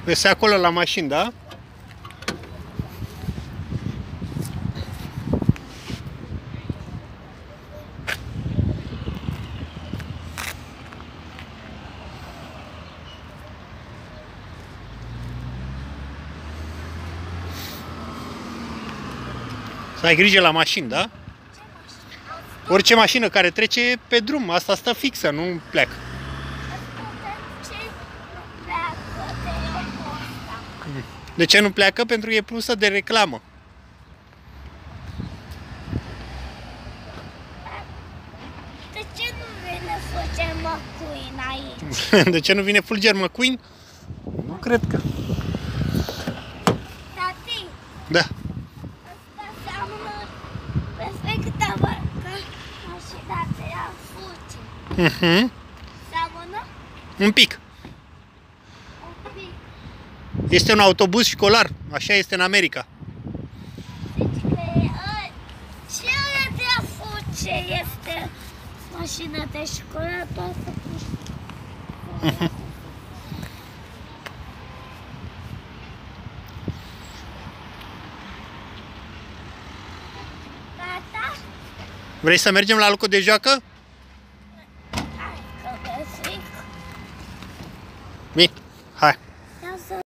Este acolo la mașini, da? Să ai grijă la mașini, da? Orice mașină care trece pe drum, asta stă fixă, nu pleacă. De ce nu pleacă? Pentru că e pusă de reclamă. De ce nu vine Fulger McQueen aici? De ce nu vine Fulger McQueen? Nu cred că. Tati, Da. asta înseamnă perfectă marcă mașina de la Fulger. Seamănă Un pic. un pic. Este un autobuz școlar. Așa este în America. Deci că și ăla de la Fulger este mașina de școală toată cu școală. Tata? Vrei să mergem la locul de joacă?